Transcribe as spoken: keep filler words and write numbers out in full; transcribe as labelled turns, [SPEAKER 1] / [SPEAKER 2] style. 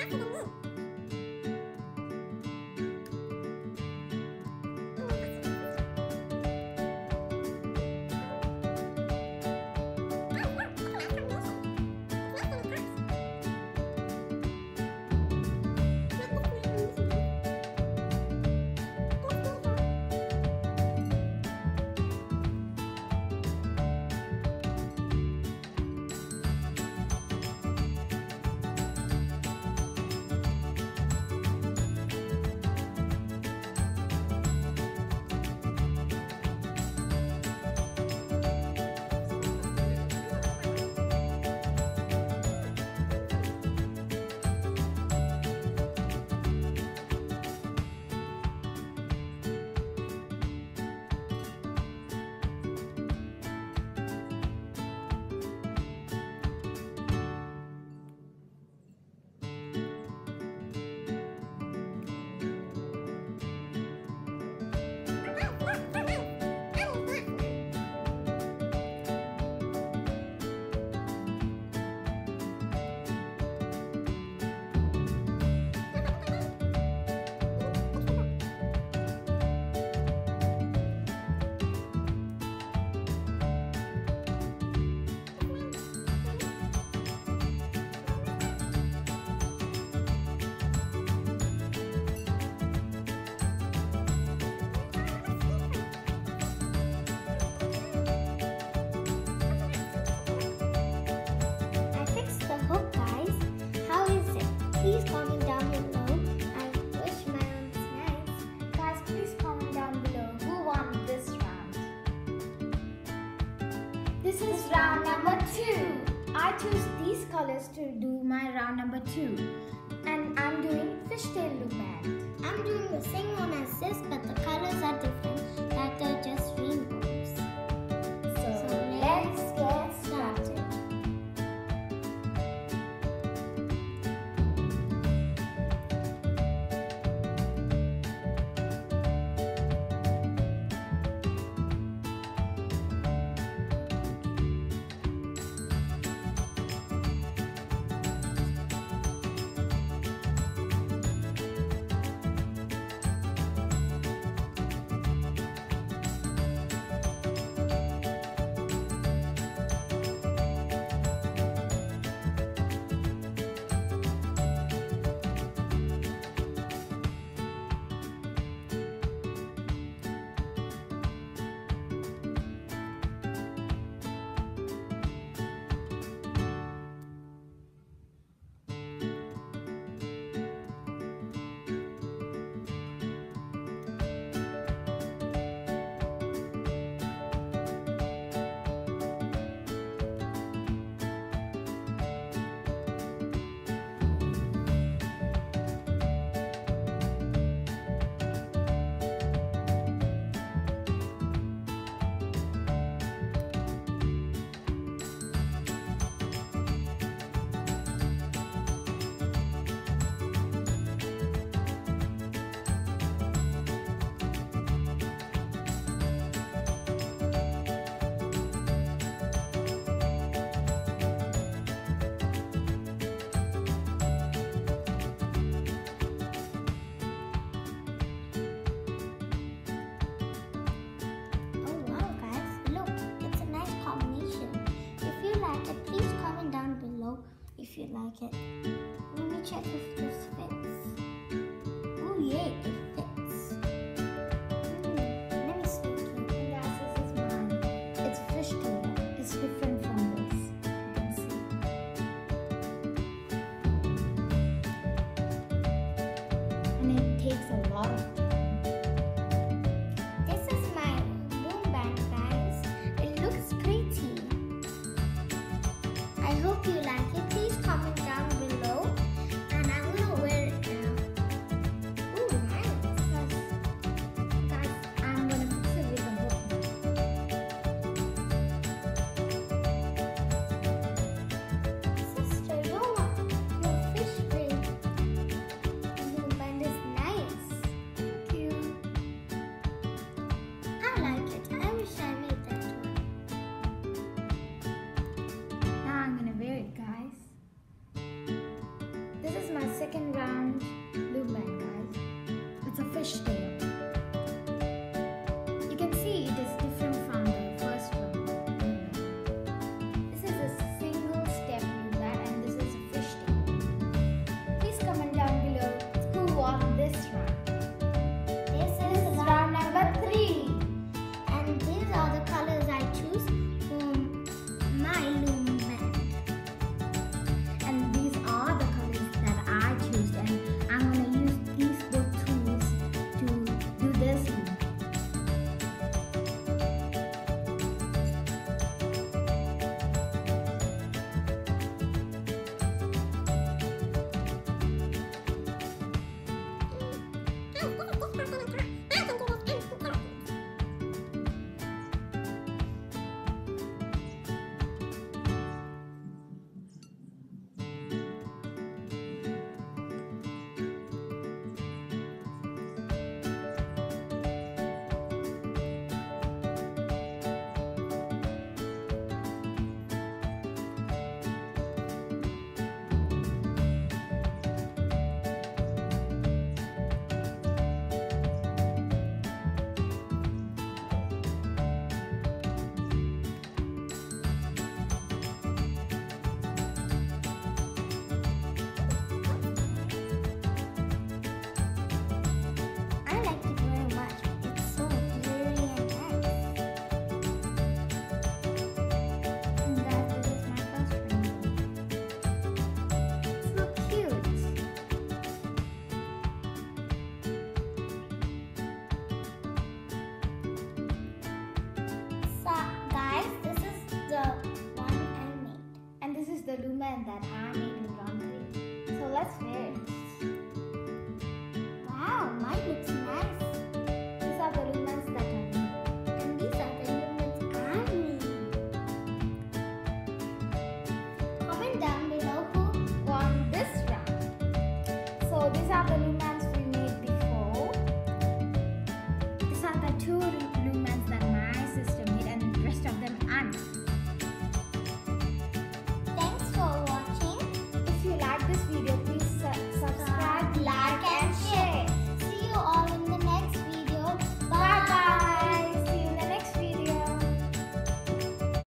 [SPEAKER 1] This is round number two. I choose these colors to do my round number two. And I'm doing fishtail loop band.
[SPEAKER 2] I'm doing the same one as this, but the colors are different, like they're just rainbows.
[SPEAKER 1] So, so let's get started.
[SPEAKER 2] If you like it. Let me check if this fits. Oh yay, it fits. Mm, let me stick it.
[SPEAKER 1] Yes, this is mine. It's fishtail. It's different from this. You can see. And it takes a lot of time.
[SPEAKER 2] This is my loom band, guys. It looks pretty. I hope you like it. Please comment down below, and I'm gonna wear it now. Ooh, nice.
[SPEAKER 1] Guys, I'm gonna fix it with a hook.
[SPEAKER 2] Sister, your, your fish braid loom band is nice.
[SPEAKER 1] round